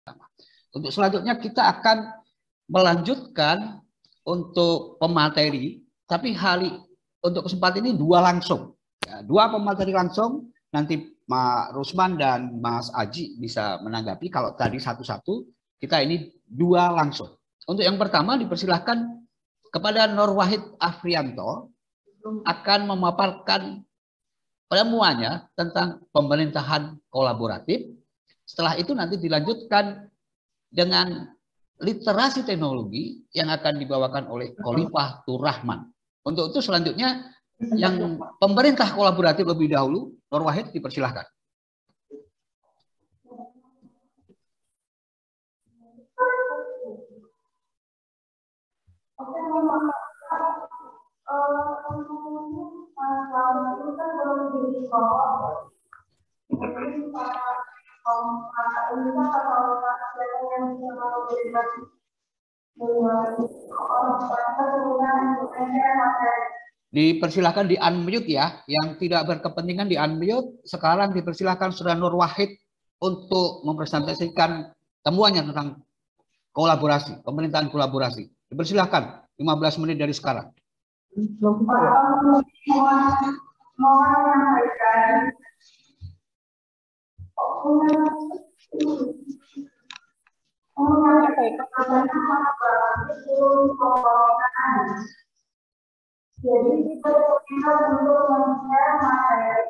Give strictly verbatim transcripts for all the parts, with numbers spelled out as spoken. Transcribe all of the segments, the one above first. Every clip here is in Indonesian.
Untuk selanjutnya kita akan melanjutkan untuk pemateri, tapi hari untuk kesempatan ini dua langsung. Ya, dua pemateri langsung, nanti Mas Rusman dan Mas Aji bisa menanggapi. Kalau tadi satu-satu, kita ini dua langsung. Untuk yang pertama dipersilahkan kepada Nur Wahid Afrianto akan memaparkan penemuannya tentang pemerintahan kolaboratif. Setelah itu nanti dilanjutkan dengan literasi teknologi yang akan dibawakan oleh Khalifah Tur Rahman. Untuk itu selanjutnya yang pemerintah kolaboratif lebih dahulu, Nur Wahid dipersilahkan. Dipersilahkan di unmute ya, yang tidak berkepentingan di unmute. Sekarang dipersilahkan Saudara Nur Wahid untuk mempresentasikan temuannya tentang kolaborasi, pemerintahan kolaborasi. Dipersilahkan lima belas menit dari sekarang. Jadi kita bisa untuk men-share materi.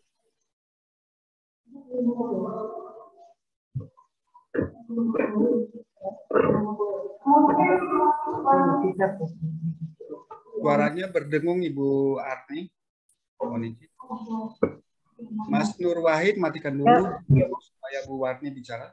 Suaranya berdengung Ibu Arni. Mas Nur Wahid matikan dulu supaya Bu Warni bicara.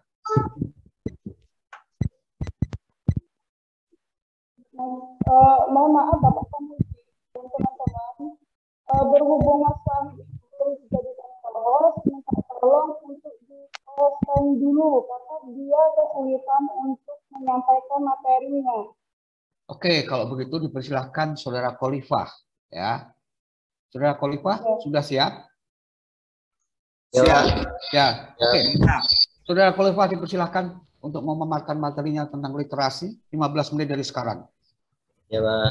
Uh, mohon maaf Bapak Komisi dan teman-teman, uh, berhubung Mas Wahid terus jadi host, minta tolong untuk di-hostkan dulu karena dia kesulitan untuk menyampaikan materinya. Oke, kalau begitu dipersilahkan Saudara Khalifah ya. Saudara Khalifah ya. Sudah siap? Siap. Ya. Oke. Saudara Khalifah dipersilahkan untuk memaparkan materinya tentang literasi lima belas menit dari sekarang. Ya, Pak.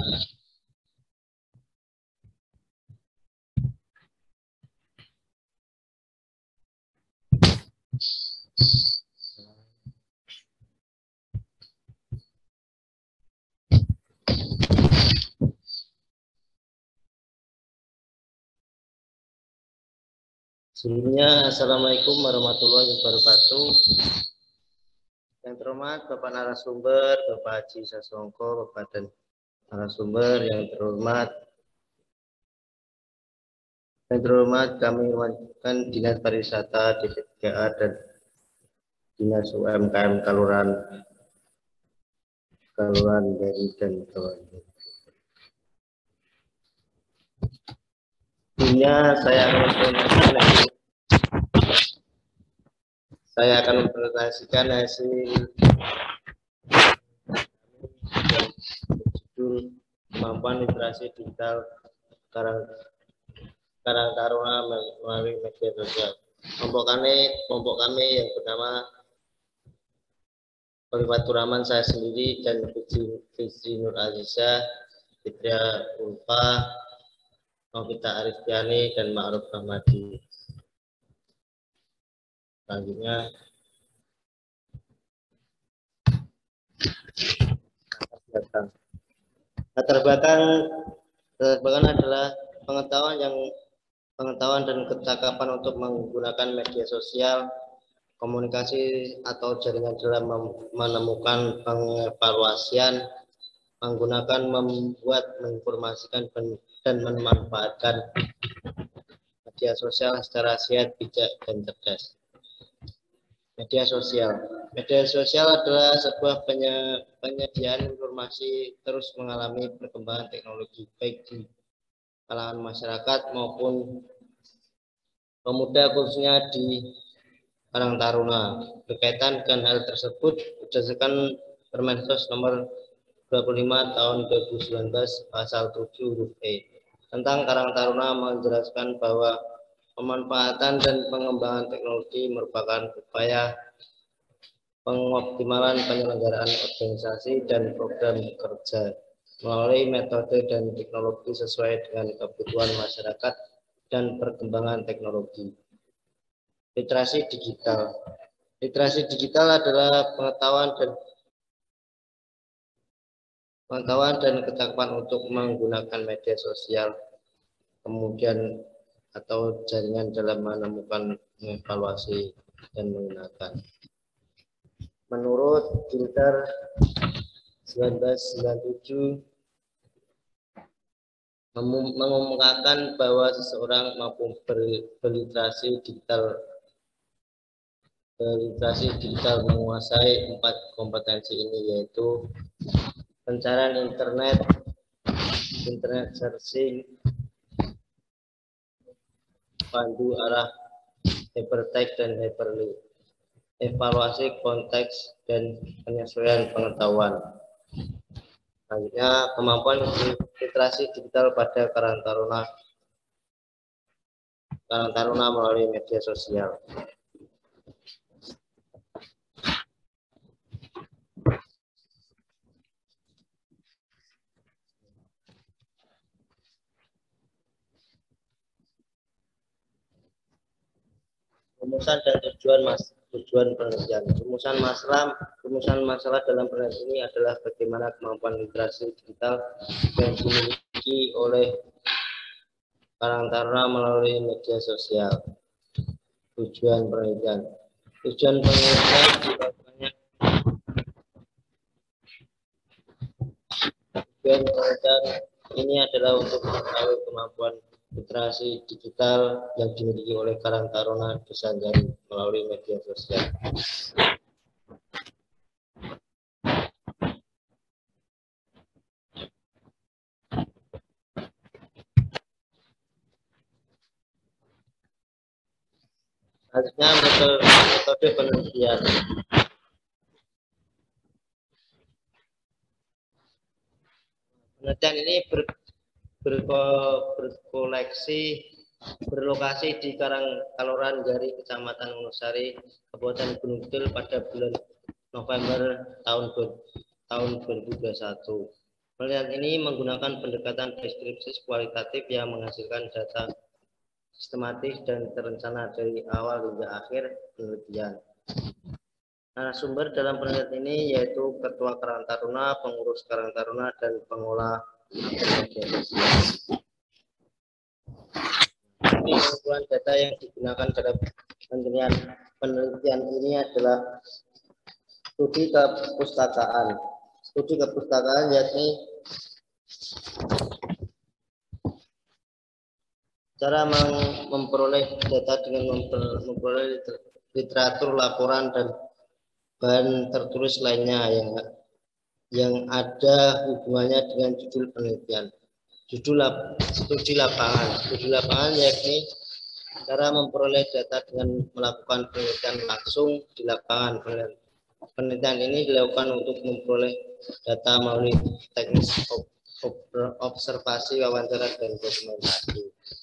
Sebelumnya, Assalamualaikum warahmatullahi wabarakatuh. Yang terhormat Bapak narasumber, Bapak Haji Sasongko, Bapak dan narasumber yang terhormat. Yang terhormat kami mengucapkan Dinas Pariwisata D P tiga A dan Dinas U M K M Kelurahan Kelurahan Beri dan kawan. Sebelumnya saya akan mempresentasikan saya akan mempresentasikan hasil judul kemampuan literasi digital Karang Karang Taruna melalui media sosial. Kelompok kami, kelompok kami yang bernama Khalifah Tur Rahman, saya sendiri dan Fitri Nur Aziza, Fitria Ulfa, Novita Aristiani dan Ma'ruf Ahmadi. Selanjutnya latar belakang latar belakang adalah pengetahuan yang pengetahuan dan kecakapan untuk menggunakan media sosial, komunikasi atau jaringan dalam menemukan pengevaluasian, menggunakan, membuat, menginformasikan dan memanfaatkan media sosial secara sehat, bijak, dan cerdas. Media sosial. Media sosial adalah sebuah penyediaan informasi terus mengalami perkembangan teknologi baik di kalangan masyarakat maupun pemuda khususnya di Karang Taruna. Berkaitan dengan hal tersebut berdasarkan Permensos nomor dua puluh lima tahun dua ribu sembilan belas pasal tujuh huruf E tentang Karang Taruna menjelaskan bahwa pemanfaatan dan pengembangan teknologi merupakan upaya pengoptimalan penyelenggaraan organisasi dan program kerja melalui metode dan teknologi sesuai dengan kebutuhan masyarakat dan perkembangan teknologi. Literasi digital. Literasi digital adalah pengetahuan dan pengetahuan dan kecakapan untuk menggunakan media sosial, kemudian atau jaringan dalam menemukan, mengevaluasi, dan menggunakan. Menurut Gilder seribu sembilan ratus sembilan puluh tujuh mengumumkan bahwa seseorang mampu berliterasi digital berliterasi digital menguasai empat kompetensi ini, yaitu pencarian internet, internet searching, pandu arah, hypertext dan hyperlink, evaluasi konteks dan penyesuaian pengetahuan. Selanjutnya, kemampuan literasi digital pada Karang Taruna Karang Taruna melalui media sosial. Rumusan dan tujuan mas tujuan penelitian. Rumusan masalah rumusan masalah dalam penelitian ini adalah bagaimana kemampuan literasi digital yang dimiliki oleh Karang Taruna melalui media sosial. Tujuan penelitian. Tujuan penelitian dilakukannya Tujuan penelitian ini adalah untuk mengetahui kemampuan literasi digital yang dimiliki oleh Karang Taruna Desa Anjani melalui media sosial. Selanjutnya, metode, metode penelitian. Penelitian ini ber, berko, berkoleksi berlokasi di Karang Kaloran Jari, Kecamatan Wonosari, Kabupaten Gunung Kidul pada bulan November tahun tahun dua ribu dua puluh satu. Penelitian ini menggunakan pendekatan deskripsi kualitatif yang menghasilkan data sistematis dan terencana dari awal hingga akhir penelitian. Narasumber dalam penelitian ini yaitu Ketua Karang Taruna, Pengurus Karang Taruna, dan Pengolah media sosial. Pengumpulan data yang digunakan dalam penelitian penelitian ini adalah studi kepustakaan. Studi kepustakaan yakni cara memperoleh data dengan memperoleh literatur, laporan, dan bahan tertulis lainnya yang yang ada hubungannya dengan judul penelitian. Judul lap, studi lapangan. Studi lapangan yakni cara memperoleh data dengan melakukan penelitian langsung di lapangan. Penelitian ini dilakukan untuk memperoleh data melalui teknik observasi, wawancara, dan dokumentasi.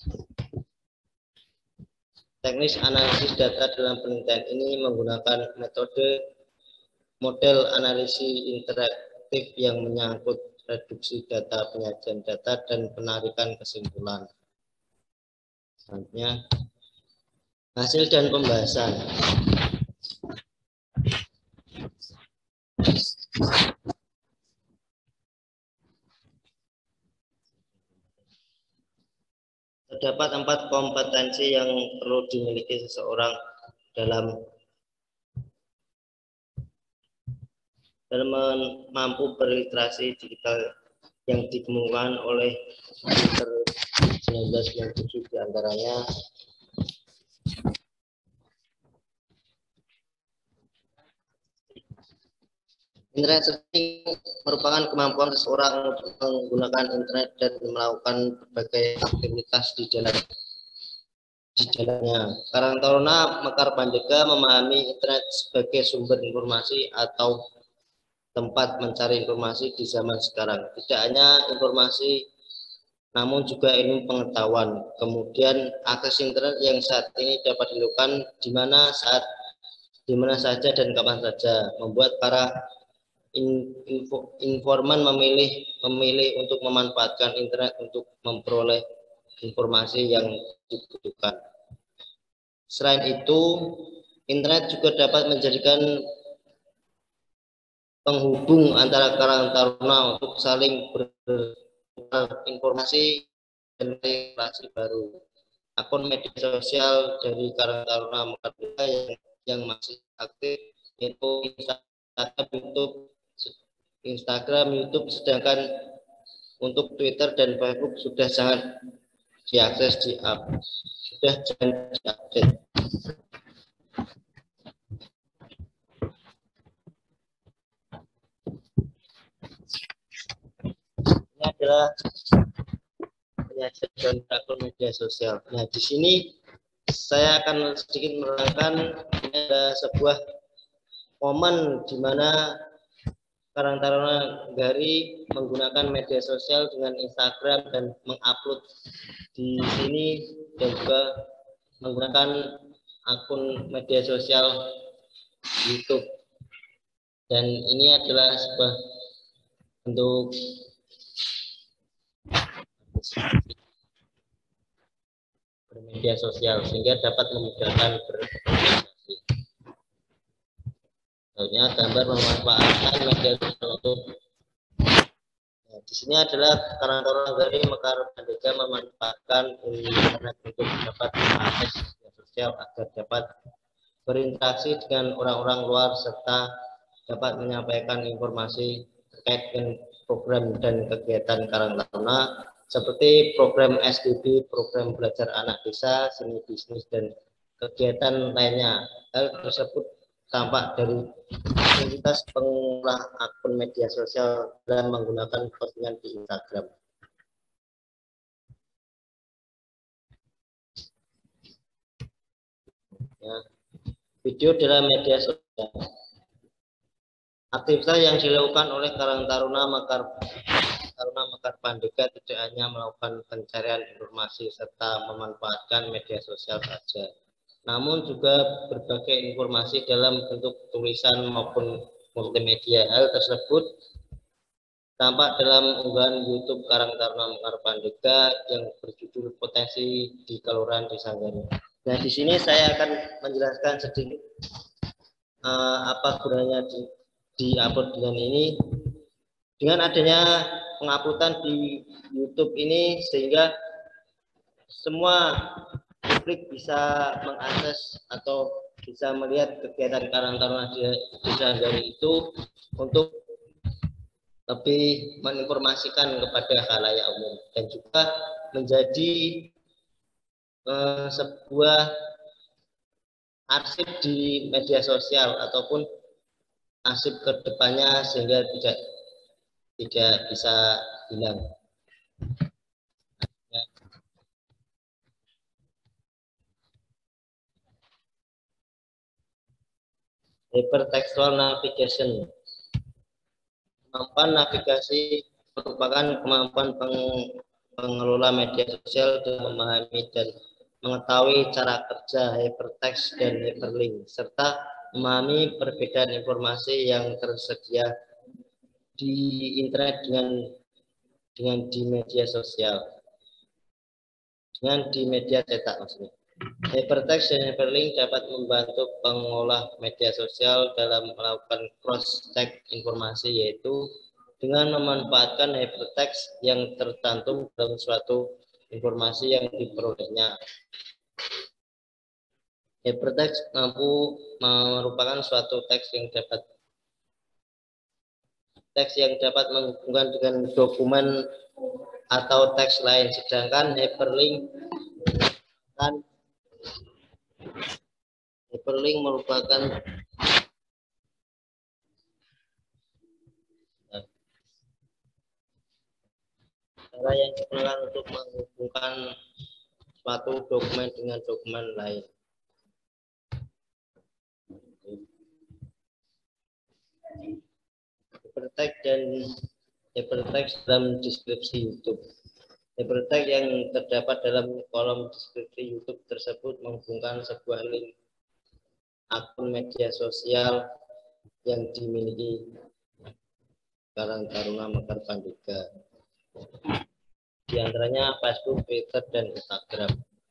Teknis analisis data dalam penelitian ini menggunakan metode model analisis interaktif yang menyangkut reduksi data, penyajian data, dan penarikan kesimpulan. Selanjutnya, hasil dan pembahasan. Terdapat empat kompetensi yang perlu dimiliki seseorang dalam dalam mampu berliterasi digital yang dikemukakan oleh seribu sembilan ratus sembilan puluh tujuh, diantaranya internet searching merupakan kemampuan seseorang untuk menggunakan internet dan melakukan berbagai aktivitas di dalam di dalamnya. Karang Taruna Mekar Pandega memahami internet sebagai sumber informasi atau tempat mencari informasi di zaman sekarang. Tidak hanya informasi, namun juga ilmu pengetahuan. Kemudian akses internet yang saat ini dapat dilakukan di mana saat di mana saja dan kapan saja, membuat para info, informan memilih memilih untuk memanfaatkan internet untuk memperoleh informasi yang dibutuhkan. Selain itu, internet juga dapat menjadikan penghubung antara karang taruna untuk saling bertukar informasi dan relasi baru. Akun media sosial dari Karang Taruna Mekar yang, yang masih aktif yaitu Instagram, YouTube, Instagram, YouTube, sedangkan untuk Twitter dan Facebook sudah sangat diakses di up, sudah jangan diupdate. Ini adalah penyajian akun media sosial. Nah, di sini saya akan sedikit menerangkan ada sebuah momen di mana Karang Taruna Gari menggunakan media sosial dengan Instagram dan mengupload di sini dan juga menggunakan akun media sosial YouTube. Dan ini adalah sebuah bentuk bermedia sosial sehingga dapat memudahkan berkomunikasi. Contohnya gambar memanfaatkan media sosial untuk nah, di sini adalah Karang Taruna Gari Mekar Pandega memanfaatkan internet untuk dapat mengakses media sosial agar dapat berinteraksi dengan orang-orang luar serta dapat menyampaikan informasi terkait dengan program dan kegiatan Karang Taruna seperti program S D B, program belajar anak desa, seni bisnis, dan kegiatan lainnya. Hal tersebut tampak dari aktivitas pengolah akun media sosial dan menggunakan postingan di Instagram. Ya. Video dalam media sosial. Aktivitas yang dilakukan oleh Karang Taruna Mekar Taruna Mekar Pandega tidak hanya melakukan pencarian informasi serta memanfaatkan media sosial saja, namun juga berbagai informasi dalam bentuk tulisan maupun multimedia. Hal tersebut tampak dalam unggahan YouTube Karang Taruna Mekar Pandega yang berjudul Potensi di Kelurahan Desa Gari. Nah, di sini saya akan menjelaskan sedikit uh, apa gunanya di di-upload dengan ini. Dengan adanya penguploadan di YouTube ini sehingga semua publik bisa mengakses atau bisa melihat kegiatan Karang Taruna Desa Gari itu untuk lebih menginformasikan kepada khalayak umum dan juga menjadi eh, sebuah arsip di media sosial ataupun arsip kedepannya sehingga tidak tidak bisa hilang. Hypertextual navigation. Kemampuan navigasi merupakan kemampuan peng, pengelola media sosial dalam memahami dan mengetahui cara kerja hypertext dan hyperlink serta memahami perbedaan informasi yang tersedia di internet dengan dengan di media sosial, dengan di media cetak maksudnya. Hypertext dan hyperlink dapat membantu pengolah media sosial dalam melakukan cross-check informasi, yaitu dengan memanfaatkan hypertext yang tercantum dalam suatu informasi yang diperolehnya. Hypertext mampu merupakan suatu teks yang dapat teks yang dapat menghubungkan dengan dokumen atau teks lain, sedangkan hyperlink kan hyperlink merupakan cara yang digunakan untuk menghubungkan suatu dokumen dengan dokumen lain. Hypertext dan hypertext dalam deskripsi YouTube. Hypertext yang terdapat dalam kolom deskripsi YouTube tersebut menghubungkan sebuah link akun media sosial yang dimiliki Karang Taruna Mekar Pandega. Di antaranya Facebook, Twitter, dan Instagram.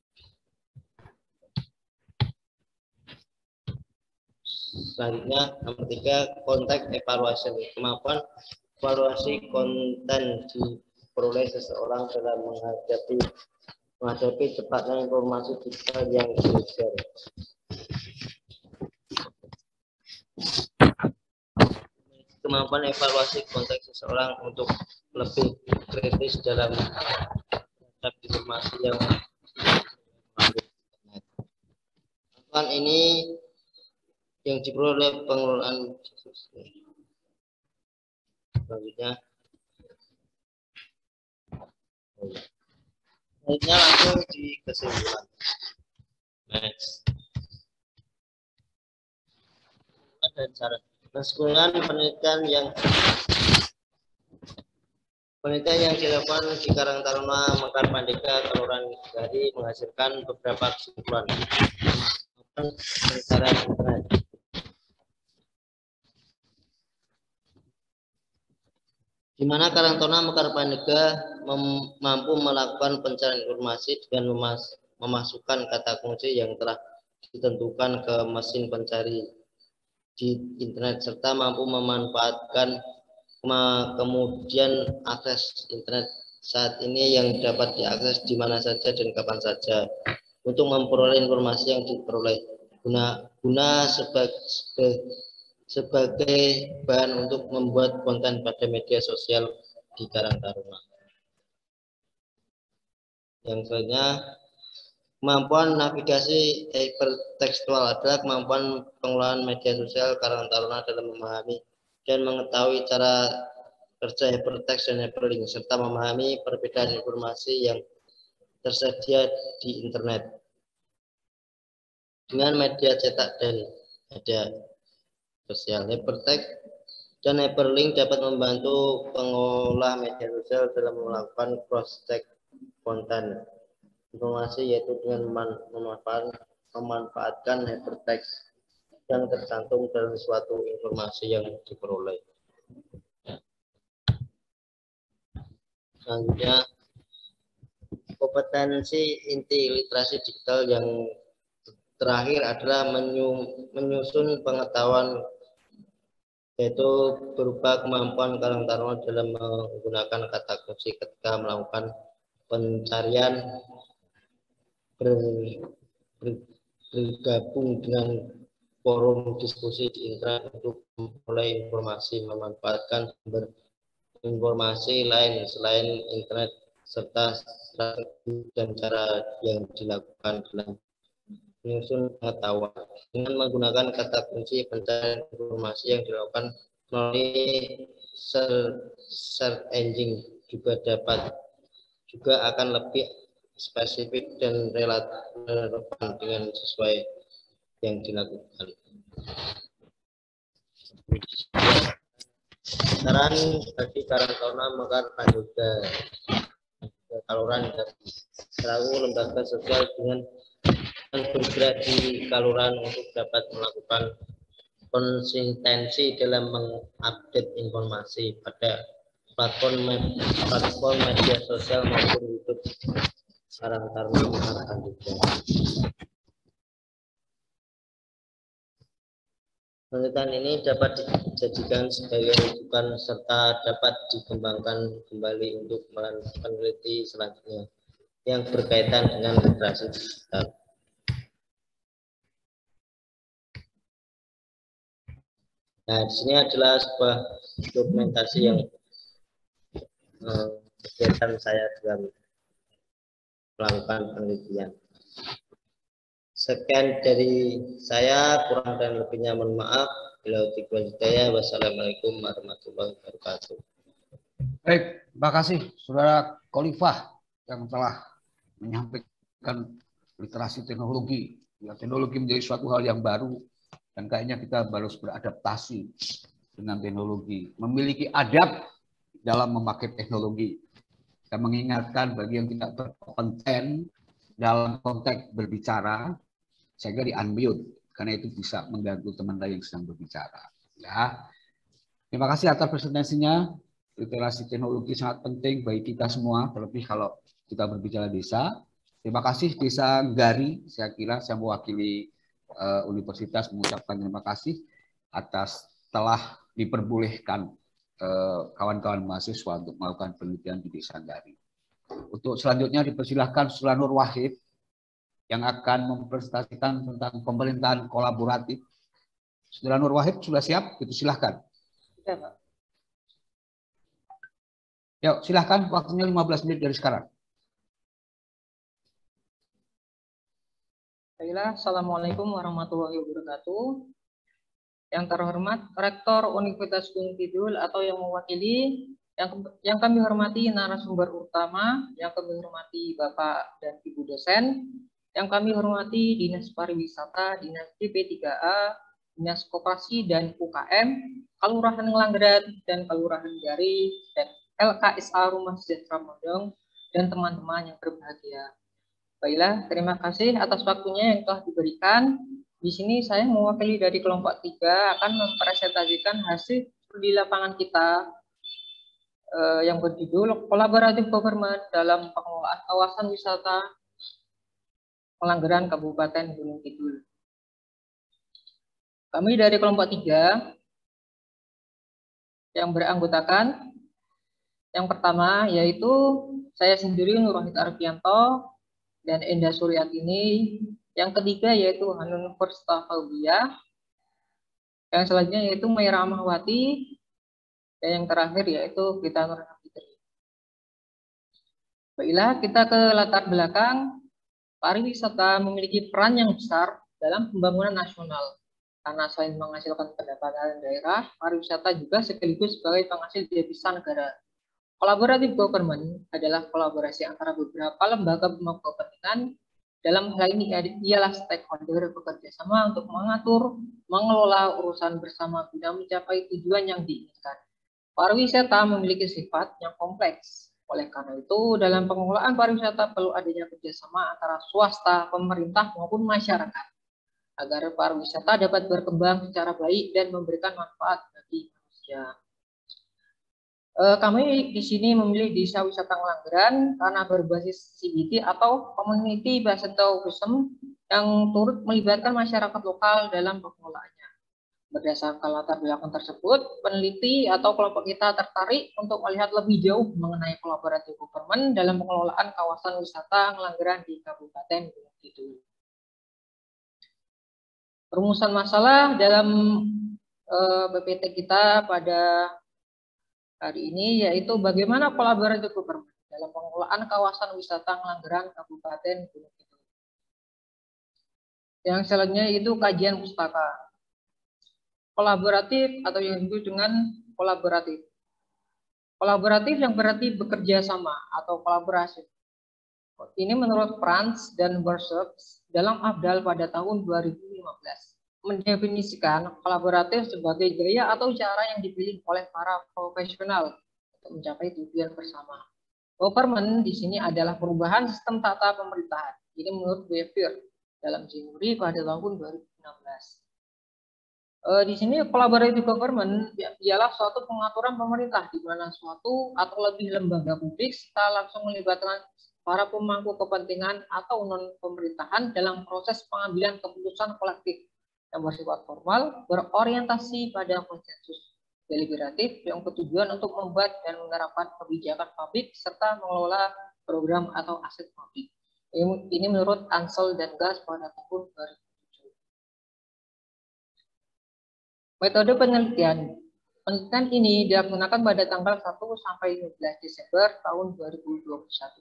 Selanjutnya, nomor tiga, kontak evaluation. Kemampuan evaluasi konten diperoleh seseorang dalam menghadapi menghadapi cepatnya informasi digital yang di-share. Kemampuan evaluasi konteks seseorang untuk lebih kritis dalam menghadapi informasi yang kemampuan ini yang diperoleh pengelolaan. Selanjutnya, selanjutnya langsung di kesimpulan. Next. Dan syarat. Kesimpulan penelitian yang penelitian yang dilakukan di Karang Taruna Mekar Pandega Kelurahan Gari menghasilkan beberapa kesimpulan. Pencarian internet. Di mana Karang Taruna Mekar Pandega mampu melakukan pencarian informasi dengan memas memasukkan kata kunci yang telah ditentukan ke mesin pencari di internet serta mampu memanfaatkan kemudian akses internet saat ini yang dapat diakses di mana saja dan kapan saja untuk memperoleh informasi yang diperoleh guna guna sebagai sebagai bahan untuk membuat konten pada media sosial di Karang Taruna. Yang selanjutnya, kemampuan navigasi hypertekstual adalah kemampuan pengelolaan media sosial Karang Taruna dalam memahami dan mengetahui cara kerja hypertext dan hyperlink serta memahami perbedaan informasi yang tersedia di internet dengan media cetak dan media sosial. Hypertext dan hyperlink dapat membantu pengolah media sosial dalam melakukan cross-check konten informasi, yaitu dengan memanfaatkan, memanfaatkan hypertext yang tercantum dalam suatu informasi yang diperoleh. Selanjutnya, kompetensi inti literasi digital yang terakhir adalah menyusun pengetahuan, yaitu berupa kemampuan Karang Taruna dalam menggunakan kata kunci ketika melakukan pencarian, ber, ber, bergabung dengan forum diskusi di internet untuk memperoleh informasi, memanfaatkan sumber informasi lain selain internet, serta strategi dan cara yang dilakukan dalam menyusun pengetahuan dengan menggunakan kata kunci pencarian informasi yang dilakukan melalui search engine juga dapat juga akan lebih spesifik dan relevan dengan sesuai yang dilakukan. Saran bagi Karang Taruna Mekar Pandega Kelurahan Gari selaku lembaga sosial dengan bergerak di kelurahan untuk dapat melakukan konsistensi dalam mengupdate informasi pada platform platform media sosial maupun YouTube Karang Taruna Mekar Pandega. Penelitian ini dapat dijadikan sebagai rujukan serta dapat dikembangkan kembali untuk meneliti selanjutnya yang berkaitan dengan literasi digital. Nah, di sini adalah sebuah dokumentasi yang eh, kegiatan saya dalam melakukan penelitian. Sekian dari saya, kurang dan lebihnya mohon maaf. Bila hidayah, wassalamualaikum warahmatullahi wabarakatuh. Baik, terima kasih Saudara Khalifah yang telah menyampaikan literasi teknologi. Ya, teknologi menjadi suatu hal yang baru dan kayaknya kita harus beradaptasi dengan teknologi, memiliki adab dalam memakai teknologi. Dan mengingatkan bagi yang tidak berkompeten dalam konteks berbicara, saya kira di unmute. karena itu bisa mengganggu teman lain yang sedang berbicara. Ya, terima kasih atas presentasinya. Literasi teknologi sangat penting bagi kita semua, terlebih kalau kita berbicara desa. Terima kasih Desa Gari, saya kira saya mewakili uh, universitas mengucapkan terima kasih atas telah diperbolehkan kawan-kawan uh, mahasiswa untuk melakukan penelitian di Desa Gari. Untuk selanjutnya dipersilahkan Saudara Nur Wahid yang akan mempresentasikan tentang pemerintahan kolaboratif. Saudara Nur Wahid sudah siap? Itu silahkan. Ya, Pak. Yuk, silahkan, waktunya lima belas menit dari sekarang. Baiklah, Assalamualaikum warahmatullahi wabarakatuh. Yang terhormat Rektor Universitas Gunung Kidul atau yang mewakili, yang, yang kami hormati narasumber utama, yang kami hormati Bapak dan Ibu dosen, yang kami hormati Dinas Pariwisata, Dinas D P tiga A, Dinas Koperasi dan U K M, Kelurahan Ngelanggeran dan Kelurahan Gari, dan L K S A Rumah Sejahtera Modong, dan teman-teman yang berbahagia. Baiklah, terima kasih atas waktunya yang telah diberikan. Di sini saya mewakili dari kelompok tiga akan mempresentasikan hasil di lapangan kita eh, yang berjudul Collaborative Government dalam Pengelolaan Kawasan Wisata Ngelanggeran Kabupaten Gunung Kidul. Kami dari kelompok tiga yang beranggotakan yang pertama yaitu saya sendiri Nur Wahid Arfianto dan Enda Suryatini. Yang ketiga yaitu Hanun Firstafaubia. Yang selanjutnya yaitu Maira Mahwati. Dan yang terakhir yaitu Gita Nur Fitri. Baiklah, kita ke latar belakang. Pariwisata memiliki peran yang besar dalam pembangunan nasional. Karena selain menghasilkan pendapatan daerah, pariwisata juga sekaligus sebagai penghasil devisa negara. Collaborative government adalah kolaborasi antara beberapa lembaga pemangku kepentingan. Dalam hal ini ialah stakeholder bekerja sama untuk mengatur, mengelola urusan bersama guna mencapai tujuan yang diinginkan. Pariwisata memiliki sifat yang kompleks. Oleh karena itu, dalam pengelolaan pariwisata perlu adanya kerjasama antara swasta, pemerintah maupun masyarakat agar pariwisata dapat berkembang secara baik dan memberikan manfaat bagi manusia. Kami di sini memilih Desa Wisata Ngelanggeran karena berbasis C B T atau Community Based Tourism yang turut melibatkan masyarakat lokal dalam pengelolaannya. Berdasarkan latar belakang tersebut, peneliti atau kelompok kita tertarik untuk melihat lebih jauh mengenai collaborative government dalam pengelolaan kawasan wisata Ngelanggeran di Kabupaten Gunung Kidul. Rumusan masalah dalam uh, B P T kita pada hari ini yaitu bagaimana kolaboratif government dalam pengelolaan kawasan wisata Ngelanggeran Kabupaten Gunung Kidul. Yang selanjutnya itu kajian pustaka. Kolaboratif atau yang disebut dengan kolaboratif. Kolaboratif yang berarti bekerja sama atau kolaborasi. Ini menurut Franz dan Burschert dalam Abdal pada tahun dua ribu lima belas. Mendefinisikan kolaboratif sebagai gaya atau cara yang dipilih oleh para profesional untuk mencapai tujuan bersama. Government di sini adalah perubahan sistem tata pemerintahan. Ini menurut Weber dalam Zimuri pada tahun dua ribu enam belas. E, di sini collaborative government ialah suatu pengaturan pemerintah di mana suatu atau lebih lembaga publik serta langsung melibatkan para pemangku kepentingan atau non pemerintahan dalam proses pengambilan keputusan kolektif yang bersifat formal, berorientasi pada konsensus deliberatif yang bertujuan untuk membuat dan menerapkan kebijakan publik serta mengelola program atau aset publik. Ini, ini menurut Ansel dan Gas pada tahun dua ribu tujuh. Metode penelitian. Penelitian ini dilaksanakan pada tanggal satu sampai lima belas Desember tahun dua ribu dua puluh satu.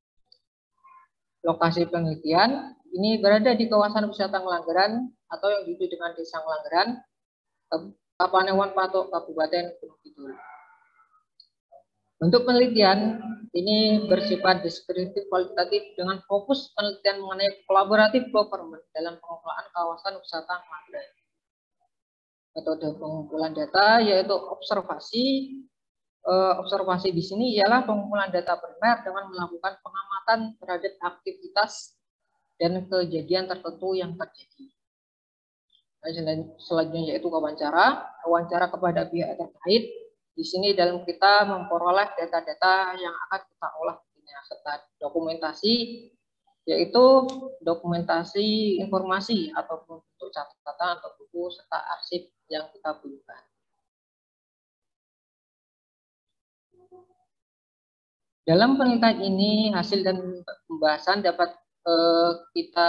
Lokasi penelitian ini berada di kawasan wisata Ngelanggeran atau yang disebut dengan Desa Ngelanggeran, Kapanewon Patok, Kabupaten Gunung Kidul. Bentuk penelitian ini bersifat deskriptif kualitatif dengan fokus penelitian mengenai kolaboratif government dalam pengelolaan kawasan wisata Ngelanggeran. Metode pengumpulan data yaitu observasi. Observasi di sini ialah pengumpulan data primer dengan melakukan pengamatan terhadap aktivitas dan kejadian tertentu yang terjadi. Selanjutnya yaitu wawancara, wawancara kepada pihak terkait. Di sini dalam kita memperoleh data-data yang akan kita olah serta dokumentasi, yaitu dokumentasi informasi ataupun bentuk catatan atau buku serta arsip yang kita butuhkan. Dalam penelitian ini hasil dan pembahasan dapat eh, kita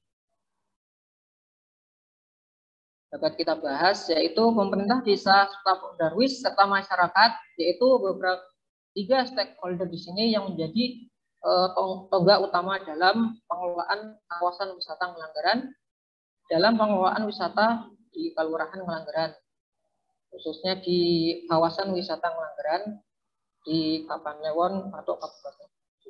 dapat kita bahas, yaitu pemerintah desa serta Darwis serta masyarakat, yaitu beberapa tiga stakeholder di sini yang menjadi eh, tonggak utama dalam pengelolaan kawasan wisata Ngelanggeran, dalam pengelolaan wisata di Kelurahan Ngelanggeran, khususnya di kawasan wisata Ngelanggeran di Kapanewon atau Kabupaten.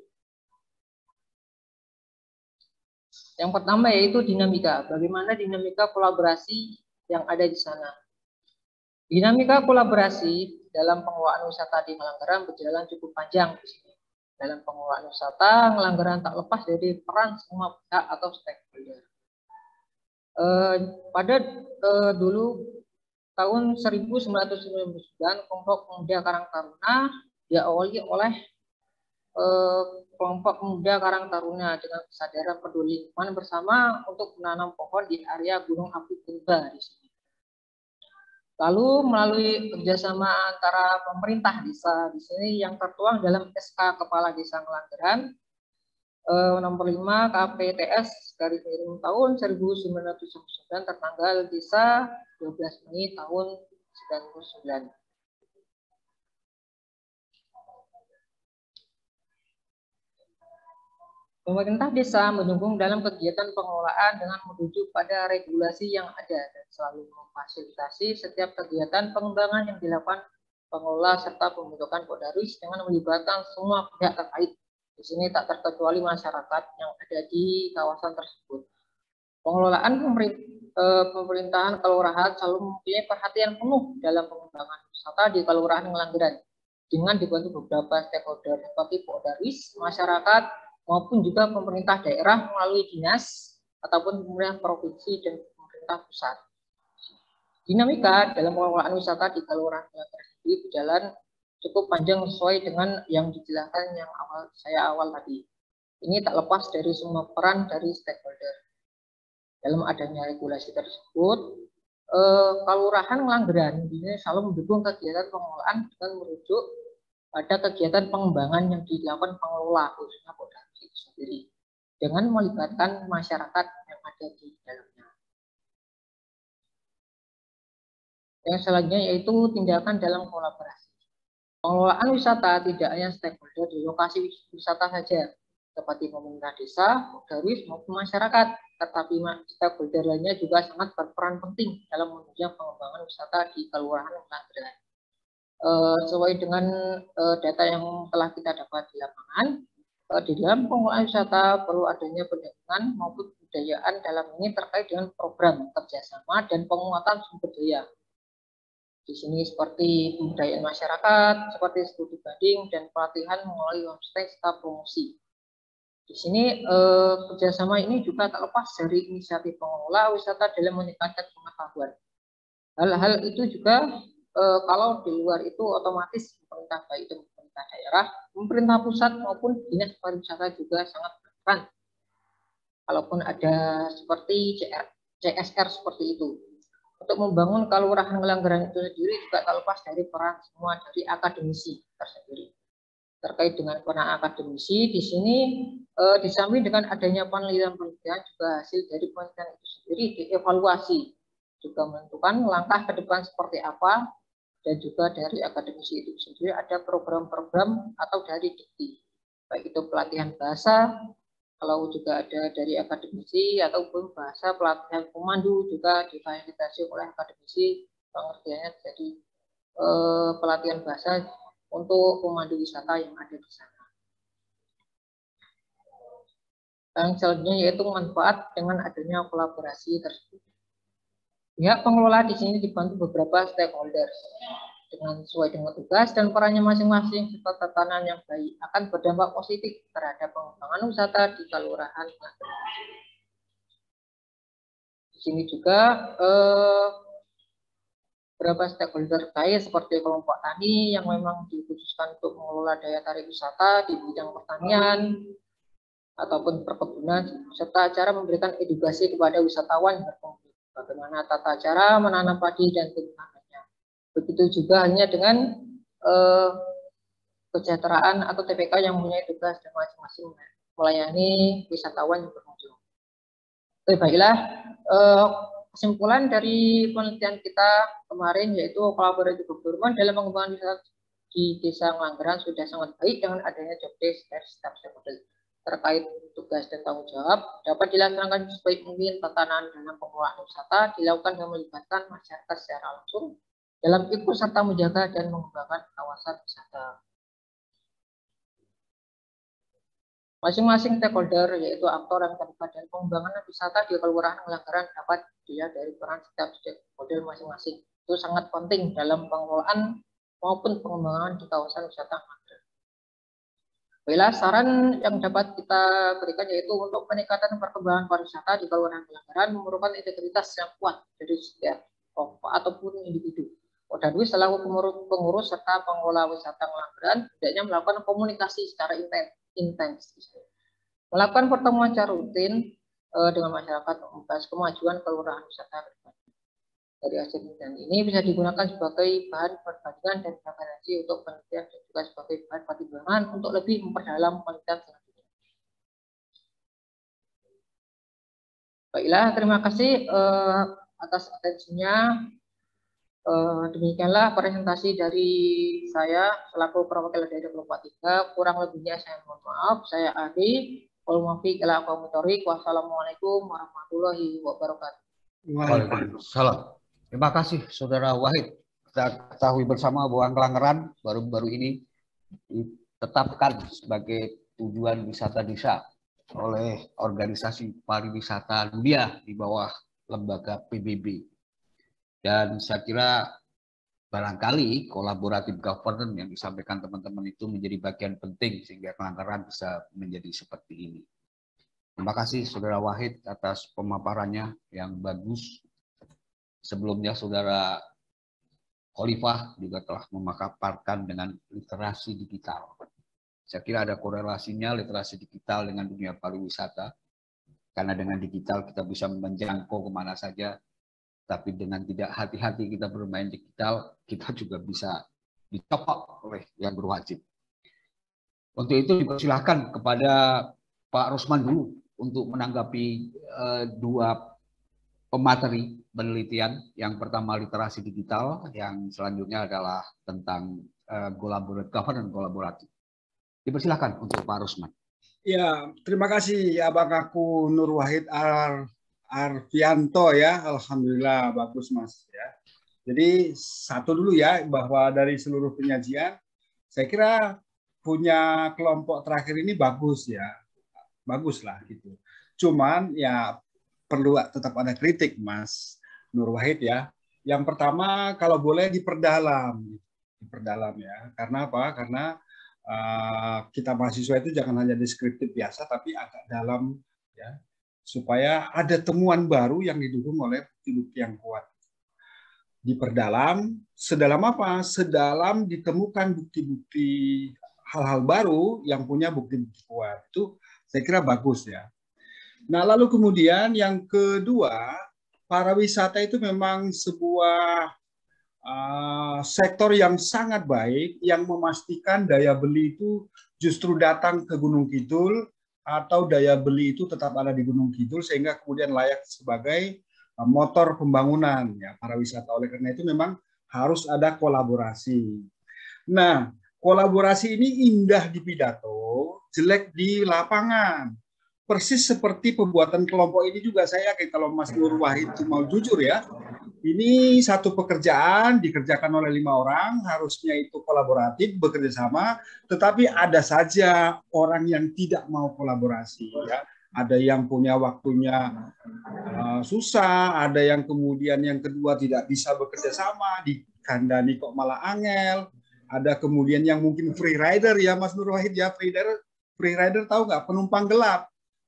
Yang pertama yaitu dinamika, bagaimana dinamika kolaborasi yang ada di sana. Dinamika kolaborasi dalam pengelolaan wisata di Ngelanggeran berjalan cukup panjang di sini. Dalam pengelolaan wisata, Ngelanggeran tak lepas dari peran semua pihak atau stakeholder. Eh, pada eh, dulu tahun seribu sembilan ratus sembilan puluh sembilan, kelompok pemuda Karang Taruna diawali oleh eh, kelompok pemuda Karang Taruna dengan kesadaran peduli lingkungan bersama untuk menanam pohon di area Gunung Api Purba di sini. Lalu melalui kerjasama antara pemerintah desa di sini yang tertuang dalam S K Kepala Desa Ngelanggeran eh, nomor lima K P T S garis miring tahun seribu sembilan ratus sembilan puluh sembilan tertanggal desa dua belas Mei tahun sembilan puluh sembilan. Pemerintah desa mendukung dalam kegiatan pengelolaan dengan merujuk pada regulasi yang ada dan selalu memfasilitasi setiap kegiatan pengembangan yang dilakukan pengelola serta pembentukan Kodarwis dengan melibatkan semua pihak terkait. Di sini tak terkecuali masyarakat yang ada di kawasan tersebut. Pengelolaan pemerintahan kelurahan selalu mempunyai perhatian penuh dalam pengembangan wisata di Kelurahan Ngelanggeran dengan dibantu beberapa stakeholder seperti Kodarwis, masyarakat, maupun juga pemerintah daerah melalui dinas ataupun pemerintah provinsi dan pemerintah pusat. Dinamika dalam pengelolaan wisata di Kelurahan Ngelanggeran sendiri berjalan cukup panjang sesuai dengan yang dijelaskan yang awal saya awal tadi. Ini tak lepas dari semua peran dari stakeholder. Dalam adanya regulasi tersebut, eh, Kelurahan Ngelanggeran ini selalu mendukung kegiatan pengelolaan dengan merujuk pada kegiatan pengembangan yang dilakukan pengelola khususnya Kodarwis itu sendiri dengan melibatkan masyarakat yang ada di dalamnya. Yang selanjutnya yaitu tindakan dalam kolaborasi. Pengelolaan wisata tidak hanya stakeholder di lokasi wisata saja, seperti pemerintah desa, Kodarwis maupun masyarakat, tetapi stakeholder lainnya juga sangat berperan penting dalam menunjang pengembangan wisata di Kelurahan Ngelanggeran. Uh, sesuai dengan uh, data yang telah kita dapat di lapangan, uh, di dalam pengelolaan wisata perlu adanya pendampingan maupun kebudayaan dalam ini terkait dengan program kerjasama dan penguatan sumber daya. Di sini seperti pemberdayaan masyarakat, seperti studi banding dan pelatihan melalui homestay serta promosi. Di sini eh, kerjasama ini juga tak lepas dari inisiatif pengelola wisata dalam meningkatkan pengetahuan. Hal-hal itu juga eh, kalau di luar itu otomatis pemerintah baik itu pemerintah daerah, pemerintah pusat maupun dinas pariwisata juga sangat berperan. Kalaupun ada seperti C S R seperti itu. Untuk membangun Kelurahan Ngelanggeran itu sendiri juga tak lepas dari peran semua dari akademisi tersendiri. Terkait dengan peran akademisi, di sini eh, disamping dengan adanya penelitian-penelitian juga hasil dari penelitian itu sendiri dievaluasi, juga menentukan langkah ke depan seperti apa, dan juga dari akademisi itu sendiri ada program-program atau dari dikti, baik itu pelatihan bahasa, kalau juga ada dari akademisi ataupun bahasa pelatihan pemandu juga difasilitasi oleh akademisi pengertiannya jadi eh, pelatihan bahasa untuk pemandu wisata yang ada di sana. Yang selanjutnya yaitu manfaat dengan adanya kolaborasi tersebut. Pihak pengelola di sini dibantu beberapa stakeholder dengan sesuai dengan tugas dan perannya masing-masing serta tatanan yang baik akan berdampak positif terhadap pengembangan wisata di Kelurahan Ngelanggeran. Di sini juga eh, beberapa stakeholder terkait seperti kelompok tani yang memang dikhususkan untuk mengelola daya tarik wisata di bidang pertanian ataupun perkebunan, serta cara memberikan edukasi kepada wisatawan yang berkumpul. Bagaimana tata cara menanam padi dan tumbuhannya. Begitu juga hanya dengan eh, kesejahteraan atau T P K yang mempunyai tugas dan masing-masing melayani wisatawan yang berkunjung. Oke, baiklah. Eh, kesimpulan dari penelitian kita kemarin yaitu collaborative procurement dalam pengembangan wisata di Desa Ngelanggeran sudah sangat baik dengan adanya job desk dari setiap stakeholder terkait tugas dan tanggung jawab dapat dilaksanakan sebaik mungkin. Tatanan dalam pengelolaan wisata dilakukan dengan melibatkan masyarakat secara langsung dalam ikut serta menjaga dan mengembangkan kawasan wisata. Masing-masing stakeholder yaitu aktor yang terlibat dalam pengembangan wisata di Kelurahan Ngelanggeran dapat dilihat dari peran setiap stakeholder masing-masing. Itu sangat penting dalam pengelolaan maupun pengembangan di kawasan wisata Ngelanggeran. Baiklah, saran yang dapat kita berikan yaitu untuk peningkatan perkembangan pariwisata di Kelurahan Ngelanggeran memerlukan integritas yang kuat dari setiap kelompok ataupun individu. Kodarwis selaku pengurus, pengurus serta pengelola wisata Ngelanggeran hendaknya melakukan komunikasi secara intens. intens melakukan pertemuan secara rutin uh, dengan masyarakat membahas kemajuan kelurahan wisata dari hasil penelitian ini bisa digunakan sebagai bahan perbandingan dan referensi untuk penelitian dan juga sebagai bahan pertimbangan untuk lebih memperdalam penelitian selanjutnya. Baiklah, terima kasih uh, atas atensinya. Uh, demikianlah presentasi dari saya selaku perwakilan dari kelompok tiga. Kurang lebihnya saya mohon maaf. Saya Adi. Wassalamualaikum warahmatullahi wabarakatuh. Waalaikumsalam. Terima kasih Saudara Wahid. Kita ketahui bersama bahwa Ngelanggeran baru-baru ini ditetapkan sebagai tujuan wisata desa oleh Organisasi Pariwisata Dunia di bawah lembaga P B B. Dan saya kira barangkali kolaboratif governance yang disampaikan teman-teman itu menjadi bagian penting sehingga Ngelanggeran bisa menjadi seperti ini. Terima kasih Saudara Wahid atas pemaparannya yang bagus. Sebelumnya Saudara Khalifah juga telah memaparkan dengan literasi digital. Saya kira ada korelasinya literasi digital dengan dunia pariwisata. Karena dengan digital kita bisa menjangkau kemana saja. Tapi dengan tidak hati-hati kita bermain digital, kita juga bisa dicopot oleh yang berwajib. Untuk itu dipersilahkan kepada Pak Rosman dulu untuk menanggapi uh, dua pemateri penelitian. Yang pertama literasi digital, yang selanjutnya adalah tentang uh, collaborative governance kolaboratif. Dipersilahkan untuk Pak Rosman. Ya, terima kasih Abang aku Nur Wahid Ar Arfianto ya, alhamdulillah bagus Mas ya. Jadi satu dulu ya bahwa dari seluruh penyajian, saya kira punya kelompok terakhir ini bagus ya, bagus lah gitu. Cuman ya perlu tetap ada kritik Mas Nur Wahid ya. Yang pertama kalau boleh diperdalam, diperdalam ya. Karena apa? Karena uh, kita mahasiswa itu jangan hanya deskriptif biasa, tapi agak dalam ya. Supaya ada temuan baru yang didukung oleh bukti-bukti yang kuat. Diperdalam, sedalam apa? Sedalam ditemukan bukti-bukti hal-hal baru yang punya bukti-bukti kuat. Itu saya kira bagus ya. Nah, lalu kemudian yang kedua, pariwisata itu memang sebuah uh, sektor yang sangat baik, yang memastikan daya beli itu justru datang ke Gunung Kidul, atau daya beli itu tetap ada di Gunung Kidul sehingga kemudian layak sebagai motor pembangunan ya pariwisata. Oleh karena itu memang harus ada kolaborasi. Nah, kolaborasi ini indah di pidato, jelek di lapangan. Persis seperti pembuatan kelompok ini juga saya yakin kalau Mas Nur Wahid itu mau jujur ya, ini satu pekerjaan dikerjakan oleh lima orang, harusnya itu kolaboratif, bekerja sama, tetapi ada saja orang yang tidak mau kolaborasi. Ya. Ada yang punya waktunya uh, susah, ada yang kemudian yang kedua tidak bisa bekerja sama, dikandani kok malah angel, ada kemudian yang mungkin free rider ya Mas Nur Wahid ya, free rider, free rider tahu nggak, penumpang gelap.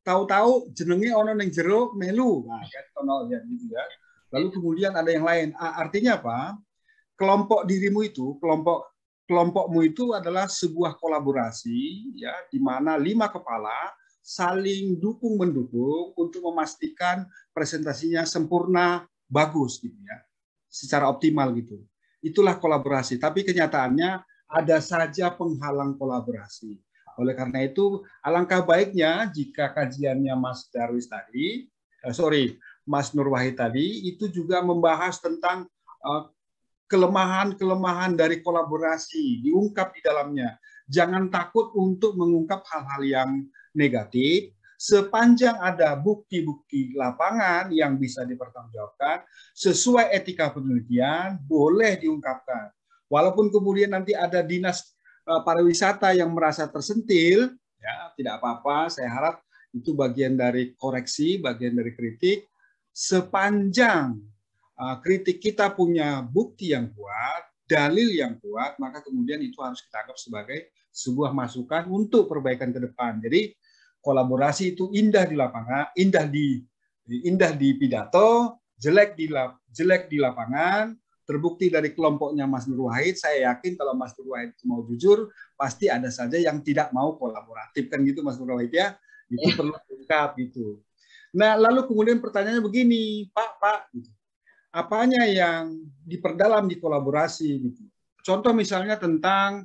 tahu-tahu jenenge ono neng jero melu, nah kan ono ya gitu ya. Lalu kemudian ada yang lain. Artinya apa? Kelompok dirimu itu, kelompok kelompokmu itu adalah sebuah kolaborasi ya, di mana lima kepala saling dukung mendukung untuk memastikan presentasinya sempurna, bagus gitu ya, secara optimal gitu. Itulah kolaborasi. Tapi kenyataannya ada saja penghalang kolaborasi. Oleh karena itu, alangkah baiknya jika kajiannya Mas Darwis tadi, eh, sorry, Mas Nur Wahid tadi, itu juga membahas tentang uh, kelemahan-kelemahan dari kolaborasi, diungkap di dalamnya. Jangan takut untuk mengungkap hal-hal yang negatif, sepanjang ada bukti-bukti lapangan yang bisa dipertanggungjawabkan, sesuai etika penelitian, boleh diungkapkan. Walaupun kemudian nanti ada dinas uh, pariwisata yang merasa tersentil, ya tidak apa-apa, saya harap itu bagian dari koreksi, bagian dari kritik, sepanjang Uh, kritik kita punya bukti yang kuat, dalil yang kuat, maka kemudian itu harus kita anggap sebagai sebuah masukan untuk perbaikan ke depan. Jadi kolaborasi itu indah di lapangan, indah di indah di pidato, jelek di jelek di lapangan. Terbukti dari kelompoknya Mas Nur Wahid, saya yakin kalau Mas Nur Wahid mau jujur, pasti ada saja yang tidak mau kolaboratif, kan gitu Mas Nur Wahid ya. Itu perlu diungkap gitu. Nah lalu kemudian pertanyaannya begini, Pak, Pak, gitu. Apanya yang diperdalam di kolaborasi gitu. Contoh misalnya tentang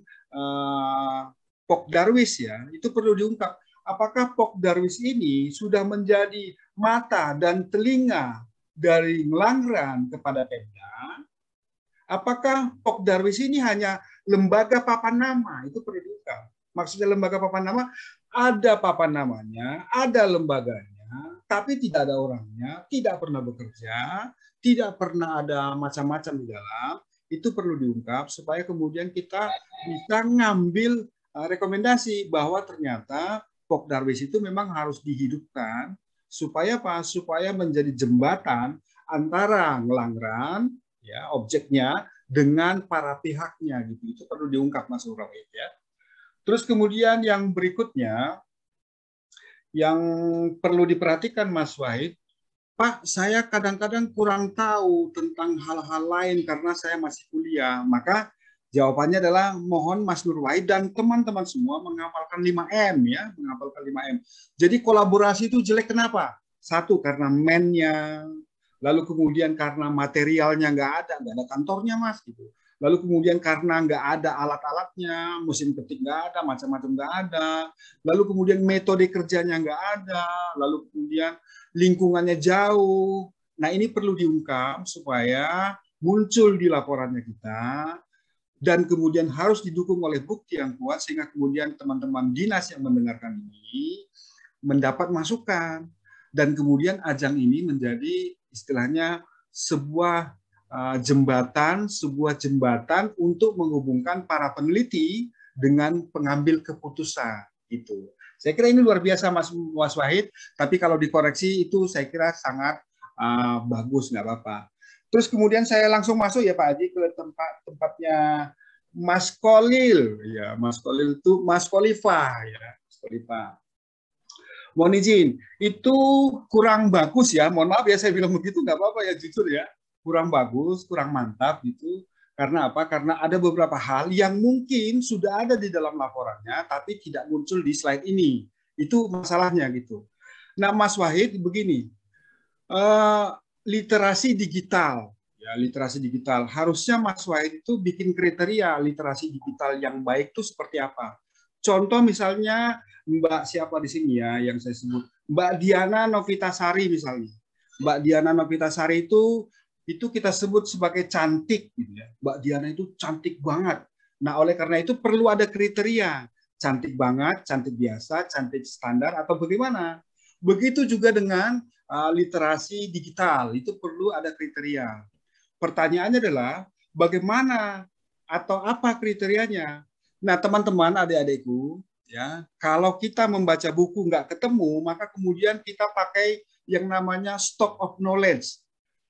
uh, Pok Darwis ya, itu perlu diungkap. Apakah Pok Darwis ini sudah menjadi mata dan telinga dari Ngelanggeran kepada Pemda? Apakah Pok Darwis ini hanya lembaga papan nama? Itu perlu diungkap. Maksudnya lembaga papan nama, ada papan namanya, ada lembaganya, tapi tidak ada orangnya, tidak pernah bekerja, tidak pernah ada macam-macam di dalam, itu perlu diungkap supaya kemudian kita bisa ngambil rekomendasi bahwa ternyata Pok Darwis itu memang harus dihidupkan supaya apa? Supaya menjadi jembatan antara Ngelanggeran ya objeknya dengan para pihaknya gitu. Itu perlu diungkap Mas Urawid ya. Terus kemudian yang berikutnya yang perlu diperhatikan Mas Wahid, Pak, saya kadang-kadang kurang tahu tentang hal-hal lain karena saya masih kuliah. Maka jawabannya adalah mohon Mas Nur Wahid dan teman-teman semua menghafalkan lima M ya, menghafalkan lima M. Jadi kolaborasi itu jelek kenapa? Satu, karena men-nya, lalu kemudian karena materialnya nggak ada, nggak ada kantornya Mas gitu. Lalu kemudian karena nggak ada alat-alatnya, mesin ketik nggak ada, macam-macam nggak ada. Lalu kemudian metode kerjanya nggak ada. Lalu kemudian lingkungannya jauh. Nah ini perlu diungkap supaya muncul di laporannya kita. Dan kemudian harus didukung oleh bukti yang kuat sehingga kemudian teman-teman dinas yang mendengarkan ini mendapat masukan. Dan kemudian ajang ini menjadi istilahnya sebuah jembatan, sebuah jembatan untuk menghubungkan para peneliti dengan pengambil keputusan itu. Saya kira ini luar biasa Mas, Mas Wahid, tapi kalau dikoreksi itu saya kira sangat uh, bagus, nggak apa-apa. Terus kemudian saya langsung masuk ya Pak Haji ke tempat tempatnya Mas Kolil, ya Mas Kolil itu Mas Kolifah ya, Mas Kolifah. Mohon izin, itu kurang bagus ya, mohon maaf ya saya bilang begitu, nggak apa-apa ya jujur ya. Kurang bagus, kurang mantap gitu. Karena apa? Karena ada beberapa hal yang mungkin sudah ada di dalam laporannya, tapi tidak muncul di slide ini. Itu masalahnya gitu. Nah, Mas Wahid begini, uh, literasi digital, ya literasi digital. Harusnya Mas Wahid itu bikin kriteria literasi digital yang baik itu seperti apa. Contoh misalnya Mbak siapa di sini ya yang saya sebut, Mbak Diana Novitasari misalnya. Mbak Diana Novitasari itu itu kita sebut sebagai cantik gitu ya. Mbak Diana itu cantik banget. Nah, oleh karena itu perlu ada kriteria. Cantik banget, cantik biasa, cantik standar atau bagaimana? Begitu juga dengan uh, literasi digital, itu perlu ada kriteria. Pertanyaannya adalah bagaimana atau apa kriterianya? Nah, teman-teman, adik-adikku, ya, kalau kita membaca buku nggak ketemu, maka kemudian kita pakai yang namanya stock of knowledge.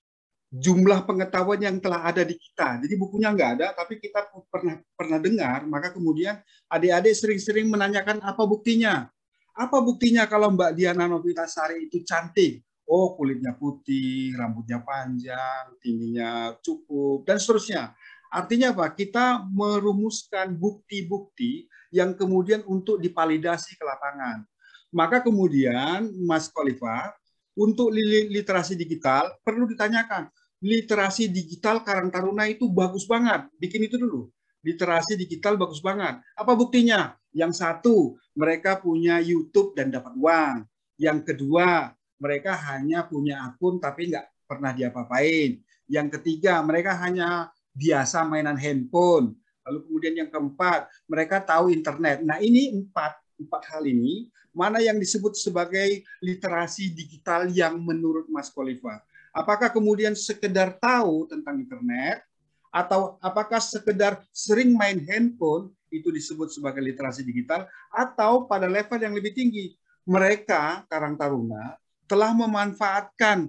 Jumlah pengetahuan yang telah ada di kita. Jadi bukunya nggak ada, tapi kita pernah pernah dengar, maka kemudian adik-adik sering-sering menanyakan apa buktinya, Apa buktinya kalau Mbak Diana Novitasari itu cantik? Oh, kulitnya putih, rambutnya panjang, tingginya cukup, dan seterusnya. Artinya apa? Kita merumuskan bukti-bukti yang kemudian untuk dipalidasi ke lapangan. Maka kemudian, Mas Khalifah, untuk literasi digital perlu ditanyakan. Literasi digital Karang Taruna itu bagus banget. Bikin itu dulu. Literasi digital bagus banget. Apa buktinya? Yang satu, mereka punya YouTube dan dapat uang. Yang kedua, mereka hanya punya akun tapi nggak pernah diapa-apain. Yang ketiga, mereka hanya biasa mainan handphone. Lalu kemudian yang keempat, mereka tahu internet. Nah ini empat, empat hal ini, mana yang disebut sebagai literasi digital yang menurut Mas Khalifah? Apakah kemudian sekedar tahu tentang internet, atau apakah sekedar sering main handphone, itu disebut sebagai literasi digital, atau pada level yang lebih tinggi, mereka, Karang Taruna, telah memanfaatkan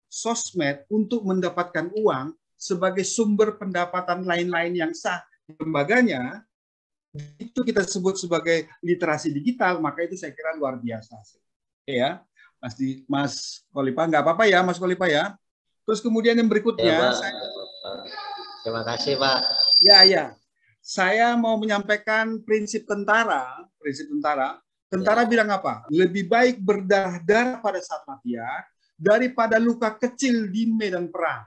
sosmed untuk mendapatkan uang sebagai sumber pendapatan lain-lain yang sah di lembaganya, itu kita sebut sebagai literasi digital, maka itu saya kira luar biasa. Oke ya, Mas di, Mas Khalifah, nggak apa-apa ya, Mas Khalifah ya. Terus kemudian yang berikutnya, ya, saya, terima kasih Pak. Ya ya, saya mau menyampaikan prinsip tentara, prinsip tentara. Tentara ya. Bilang apa? Lebih baik berdarah-darah pada saat latihan daripada luka kecil di medan perang.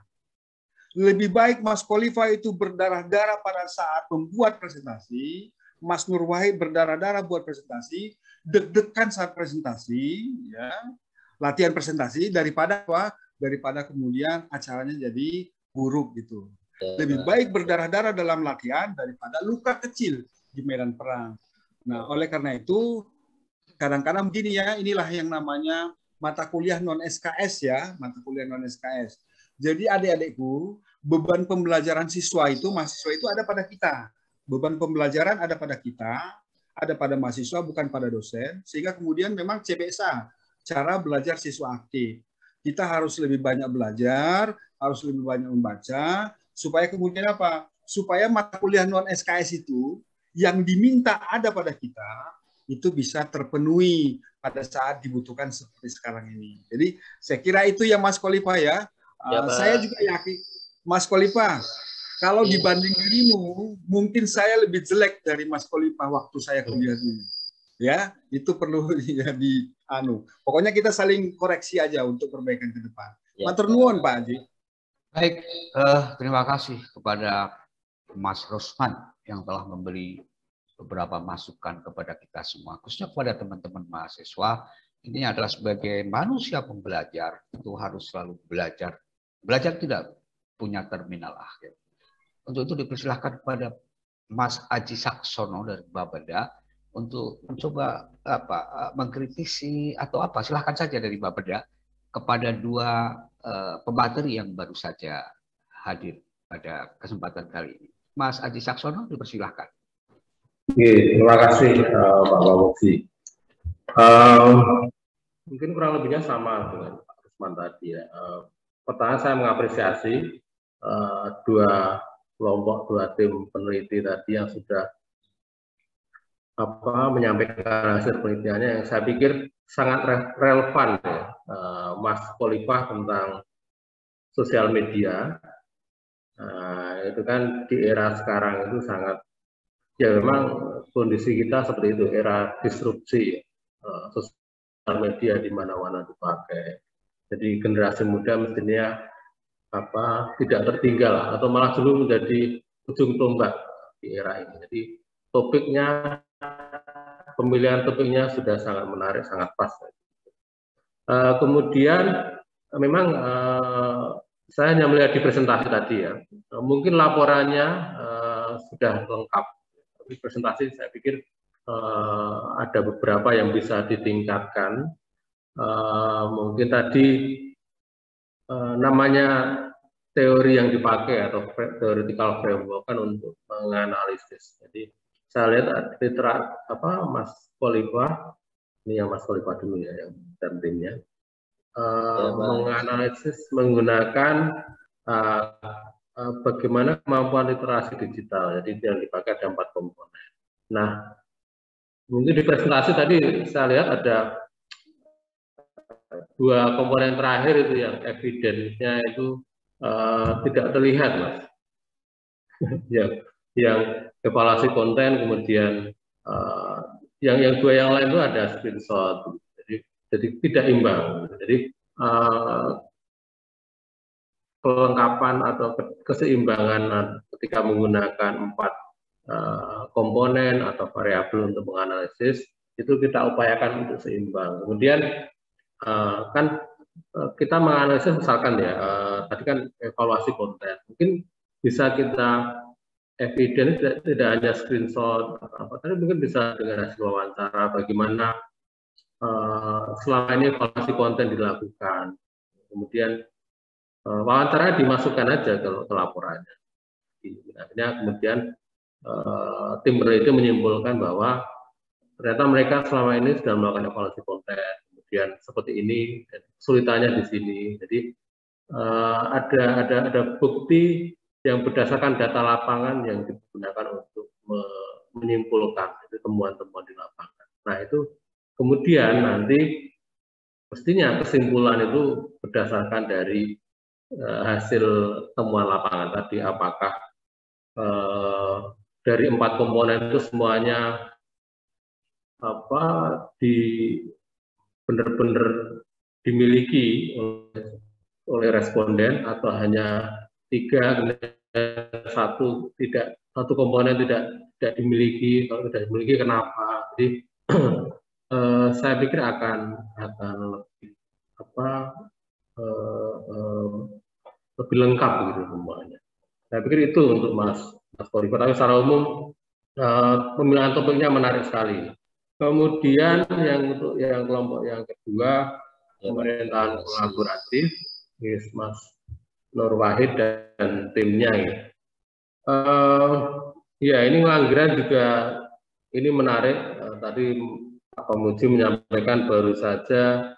Lebih baik Mas Khalifah itu berdarah-darah pada saat membuat presentasi, Mas Nur Wahid berdarah-darah buat presentasi, deg-degan saat presentasi, ya, latihan presentasi daripada apa? Daripada kemudian acaranya jadi buruk gitu. Lebih baik berdarah-darah dalam latihan daripada luka kecil di medan perang. Nah, oleh karena itu kadang-kadang begini ya, inilah yang namanya mata kuliah non S K S ya, mata kuliah non S K S. Jadi adik-adikku, beban pembelajaran siswa itu, mahasiswa itu ada pada kita. Beban pembelajaran ada pada kita, ada pada mahasiswa, bukan pada dosen. Sehingga kemudian memang C B S A, cara belajar siswa aktif. Kita harus lebih banyak belajar, harus lebih banyak membaca, supaya kemudian apa? Supaya mata kuliah non S K S itu, yang diminta ada pada kita, itu bisa terpenuhi pada saat dibutuhkan seperti sekarang ini. Jadi saya kira itu ya Mas Khalifah ya. Ya, uh, saya juga yakin Mas Khalifah, kalau ya. Dibanding dirimu, mungkin saya lebih jelek dari Mas Khalifah waktu saya kuliah dulu. Ya, itu perlu ya, di anu. Pokoknya kita saling koreksi aja untuk perbaikan ke depan. Ya, matur nuwun Pak Haji. Baik, uh, terima kasih kepada Mas Rosman yang telah memberi beberapa masukan kepada kita semua, khususnya kepada teman-teman mahasiswa. Ini adalah sebagai manusia pembelajar, itu harus selalu belajar. Belajar tidak punya terminal akhir. Untuk itu dipersilahkan kepada Mas Aji Saksono dari Bapeda untuk mencoba apa mengkritisi atau apa, silahkan saja dari Bapeda kepada dua uh, pemateri yang baru saja hadir pada kesempatan kali ini. Mas Aji Saksono dipersilahkan. Oke, terima kasih uh, Pak Bawoksi. Uh, mungkin kurang lebihnya sama dengan Pak Rusman tadi ya. Uh, pertama saya mengapresiasi uh, dua kelompok, dua tim peneliti tadi yang sudah apa menyampaikan hasil penelitiannya yang saya pikir sangat re relevan ya. Uh, Mas Khalifah tentang sosial media. Uh, itu kan di era sekarang itu sangat, ya memang kondisi kita seperti itu, era disrupsi uh, sosial media di mana-mana dipakai. Jadi generasi muda mestinya apa tidak tertinggal atau malah dulu menjadi ujung tombak di era ini. Jadi topiknya, pemilihan topiknya sudah sangat menarik, sangat pas. Uh, kemudian memang uh, saya hanya melihat di presentasi tadi ya, uh, mungkin laporannya uh, sudah lengkap. Tapi presentasi saya pikir uh, ada beberapa yang bisa ditingkatkan. Uh, mungkin tadi uh, namanya teori yang dipakai atau theoretical framework kan untuk menganalisis. Jadi saya lihat literat apa Mas Khalifah, ini yang Mas Khalifah dulu ya yang dan timnya uh, ya, menganalisis menggunakan uh, uh, bagaimana kemampuan literasi digital. Jadi yang dipakai ada empat komponen. Nah, mungkin di presentasi tadi saya lihat ada dua komponen terakhir itu yang evidence-nya itu uh, tidak terlihat, Mas. yang, yang evaluasi konten, kemudian uh, yang yang dua yang lain itu ada screenshot, jadi jadi tidak imbang. Jadi uh, kelengkapan atau keseimbangan ketika menggunakan empat uh, komponen atau variabel untuk menganalisis itu kita upayakan untuk seimbang. Kemudian Uh, kan uh, kita menganalisis misalkan ya, uh, tadi kan evaluasi konten, mungkin bisa kita evidence tidak, tidak hanya screenshot atau apa, tapi mungkin bisa dengan hasil wawancara bagaimana uh, selama ini evaluasi konten dilakukan, kemudian uh, wawancara dimasukkan aja ke, ke laporannya. Akhirnya kemudian uh, tim peneliti menyimpulkan bahwa ternyata mereka selama ini sudah melakukan evaluasi konten. Kemudian seperti ini, kesulitannya di sini. Jadi uh, ada ada ada bukti yang berdasarkan data lapangan yang digunakan untuk me menyimpulkan temuan-temuan di lapangan. Nah itu kemudian nanti mestinya kesimpulan itu berdasarkan dari uh, hasil temuan lapangan tadi, apakah uh, dari empat komponen itu semuanya apa di benar-benar dimiliki oleh, oleh responden atau hanya tiga, satu tidak satu komponen tidak tidak dimiliki. Kalau tidak dimiliki kenapa? Jadi eh, saya pikir akan akan lebih apa eh, eh, lebih lengkap gitu semuanya. Saya pikir itu untuk Mas Mas Polifar. Tapi secara umum eh, pemilihan topiknya menarik sekali. Kemudian yang untuk yang kelompok yang kedua, pemerintahan kolaboratif, yes, Mas Nur Wahid dan timnya. Ya, uh, ya ini Ngelanggeran juga ini menarik. Uh, tadi Pak Muji menyampaikan baru saja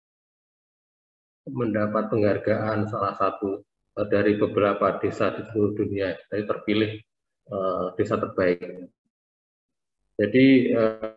mendapat penghargaan salah satu uh, dari beberapa desa di seluruh dunia. Jadi terpilih uh, desa terbaik. Jadi uh,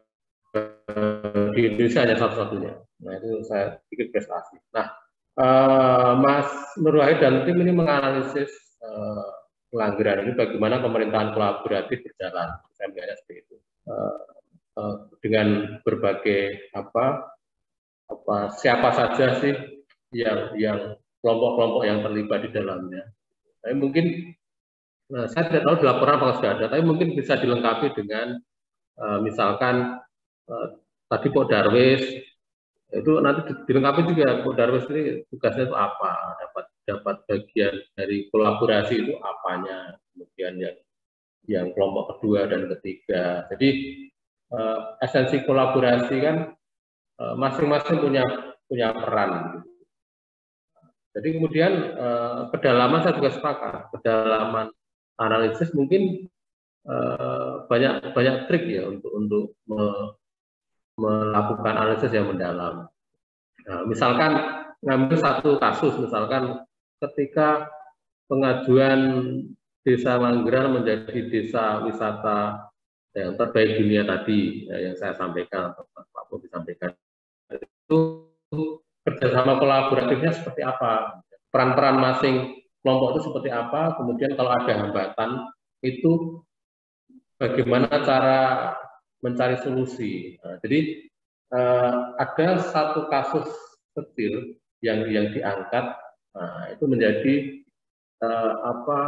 di Indonesia hanya satu-satunya. Nah itu saya pikir prestasi. Nah, uh, Mas Nur Wahid dan tim ini menganalisis uh, Ngelanggeran ini bagaimana pemerintahan kolaboratif berjalan. Saya melihatnya seperti itu. Uh, uh, dengan berbagai apa, apa siapa saja sih yang yang kelompok-kelompok yang terlibat di dalamnya. Tapi mungkin uh, saya tidak tahu di laporan apakah sudah ada, tapi mungkin bisa dilengkapi dengan uh, misalkan Uh, tadi Pak Darwis itu nanti dilengkapi juga Pak Darwis ini tugasnya itu apa, dapat dapat bagian dari kolaborasi itu apanya, kemudian yang yang kelompok kedua dan ketiga. Jadi uh, esensi kolaborasi kan masing-masing uh, punya punya peran. Gitu. Jadi kemudian uh, kedalaman saya juga sepakat, kedalaman analisis mungkin uh, banyak banyak trik ya untuk untuk me, melakukan analisis yang mendalam. Nah, misalkan ngambil satu kasus, misalkan ketika pengajuan Desa Ngelanggeran menjadi desa wisata yang terbaik dunia tadi, ya, yang saya sampaikan atau Pak Bobi sampaikan, itu kerjasama kolaboratifnya seperti apa, peran-peran masing kelompok itu seperti apa, kemudian kalau ada hambatan itu bagaimana cara mencari solusi. Nah, jadi uh, ada satu kasus kecil yang yang diangkat, nah, itu menjadi uh, apa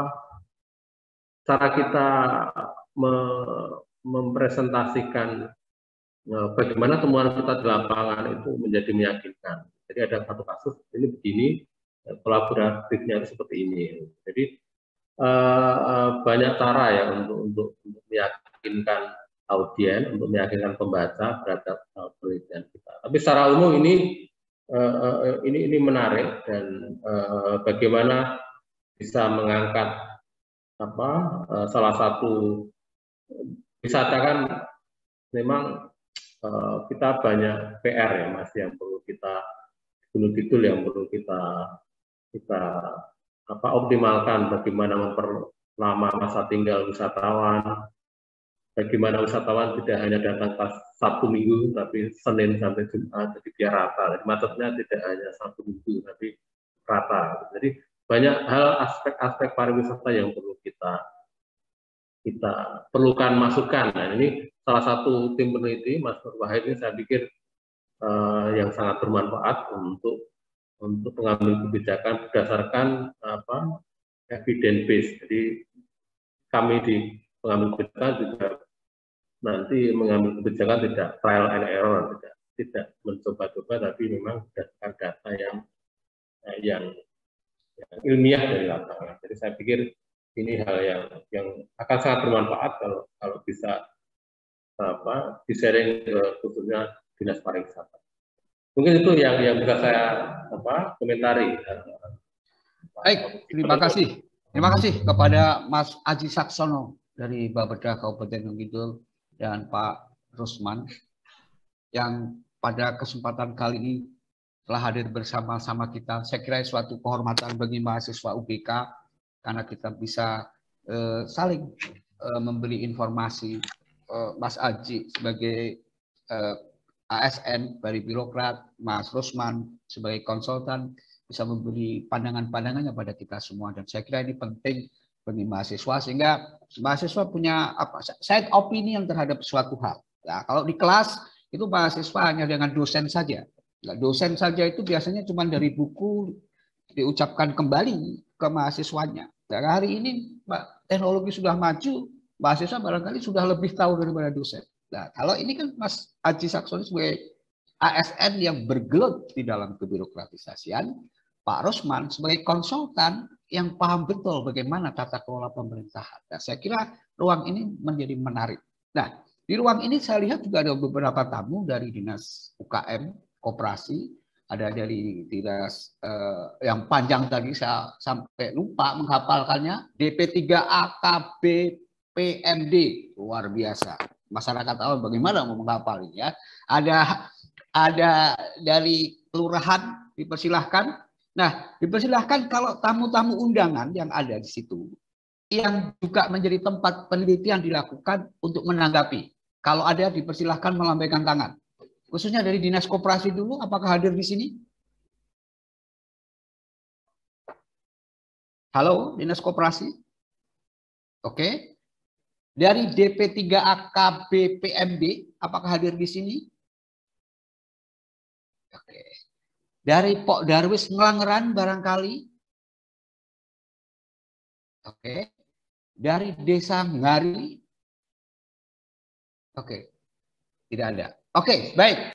cara kita me, mempresentasikan uh, bagaimana temuan kita di lapangan itu menjadi meyakinkan. Jadi ada satu kasus ini begini, kolaboratifnya seperti ini. Jadi uh, uh, banyak cara ya untuk untuk, untuk meyakinkan audien, untuk meyakinkan pembaca terhadap uh, penelitian kita. Tapi secara umum ini uh, uh, ini ini menarik dan uh, bagaimana bisa mengangkat apa uh, salah satu wisata kan memang uh, kita banyak P R ya Mas yang perlu kita gunung kidul yang perlu kita kita apa optimalkan, bagaimana memperlama masa tinggal wisatawan, bagaimana wisatawan tidak hanya datang pas Sabtu Minggu, tapi Senin sampai Jumat, jadi biar rata. Jadi macetnya tidak hanya Sabtu Minggu, tapi rata. Jadi banyak hal aspek-aspek pariwisata yang perlu kita kita perlukan masukan. Nah, ini salah satu tim peneliti, Mas Nur Wahid, ini saya pikir uh, yang sangat bermanfaat untuk untuk mengambil kebijakan berdasarkan apa evidence base. Jadi kami di pengambil kebijakan juga nanti mengambil kebijakan tidak trial and error, tidak tidak mencoba-coba, tapi memang berdasarkan data yang yang, yang ilmiah dari lapangan. Jadi saya pikir ini hal yang yang akan sangat bermanfaat kalau kalau bisa apa di-sharing khususnya Dinas Pariwisata. Mungkin itu yang yang bisa saya apa komentari. Baik, terima kasih. Terima kasih kepada Mas Aji Saksono dari Bapeda Kabupaten Gunung Kidul dan Pak Rusman yang pada kesempatan kali ini telah hadir bersama-sama kita. Saya kira suatu kehormatan bagi mahasiswa U B K karena kita bisa eh, saling eh, memberi informasi. eh, Mas Aji sebagai eh, A S N dari birokrat, Mas Rusman sebagai konsultan bisa memberi pandangan-pandangannya pada kita semua, dan saya kira ini penting bagi mahasiswa sehingga mahasiswa punya apa side opini yang terhadap suatu hal. Nah, kalau di kelas itu mahasiswa hanya dengan dosen saja. Nah, dosen saja itu biasanya cuma dari buku diucapkan kembali ke mahasiswanya. Dan hari ini teknologi sudah maju, mahasiswa barangkali sudah lebih tahu daripada dosen. Nah, kalau ini kan Mas Aji Saksono sebagai A S N yang bergelut di dalam kebirokratisasian, Pak Rusman sebagai konsultan yang paham betul bagaimana tata kelola pemerintahan. Nah, saya kira ruang ini menjadi menarik. Nah, di ruang ini saya lihat juga ada beberapa tamu dari Dinas U K M, Koperasi, ada dari Dinas eh, yang panjang tadi saya sampai lupa menghafalkannya, D P tiga A K B P M D, luar biasa. Masyarakat awam bagaimana mau menghafal ini ya. Ada ada dari kelurahan, dipersilahkan. Nah, dipersilahkan kalau tamu-tamu undangan yang ada di situ, yang juga menjadi tempat penelitian dilakukan untuk menanggapi. Kalau ada, dipersilahkan melambaikan tangan. Khususnya dari Dinas Koperasi dulu, apakah hadir di sini? Halo, Dinas Koperasi? Oke. Dari D P tiga A K B P M D, apakah hadir di sini? Oke. Dari Pok Darwis Ngelanggeran barangkali? Oke. Dari Desa Ngari? Oke. Tidak ada. Oke, baik.